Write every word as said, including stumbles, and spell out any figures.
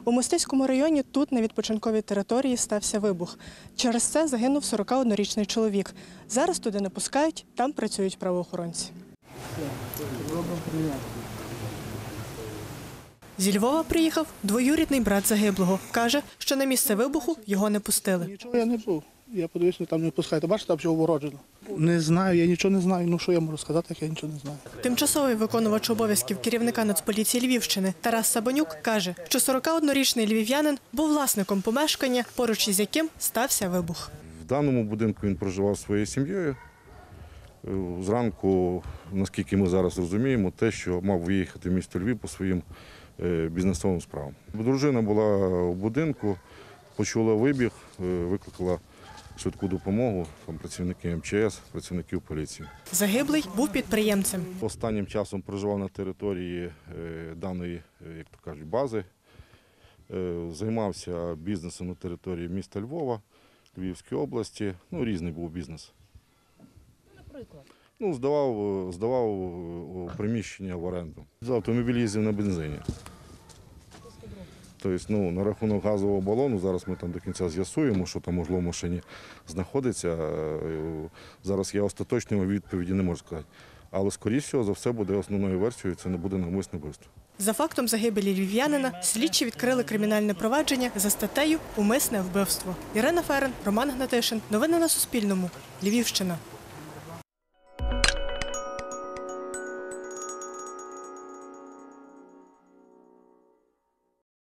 У Мостиському районі тут, на відпочинковій території, стався вибух. Через це загинув сорокаоднорічний чоловік. Зараз туди не пускають, там працюють правоохоронці. Зі Львова приїхав двоюрідний брат загиблого. Каже, що на місце вибуху його не пустили. Нічого я не був. Я подивився, там не пускають. Бачите, там все огороджено. Не знаю, я нічого не знаю. Ну що я можу сказати, як я нічого не знаю. Тимчасовий виконувач обов'язків керівника Нацполіції Львівщини Тарас Сабанюк каже, що сорокаоднорічний львів'янин був власником помешкання, поруч із яким стався вибух. В даному будинку він проживав зі своєю сім'єю. Зранку, наскільки ми зараз розуміємо, те, що мав виїхати в місто Львів по своїм бізнесовим справам. Дружина була в будинку, почула вибіг, викликала швидку допомогу, там працівники ем че ес, працівників поліції. Загиблий був підприємцем. Останнім часом проживав на території даної, як то кажуть, бази. Займався бізнесом на території міста Львова, Львівської області. Ну, різний був бізнес. Наприклад? Ну, здавав, здавав приміщення в оренду. За автомобіль їздив на бензині. Тобто, ну, на рахунок газового балону, зараз ми там до кінця з'ясуємо, що там, можливо, в машині знаходиться. Зараз я остаточної відповіді не можу сказати. Але, скоріше всього, за все буде основною версією, це не буде навмисне вбивство. За фактом загибелі львів'янина слідчі відкрили кримінальне провадження за статтею «Умисне вбивство». Ірина Ферен, Роман Гнатишин. Новини на Суспільному. Львівщина.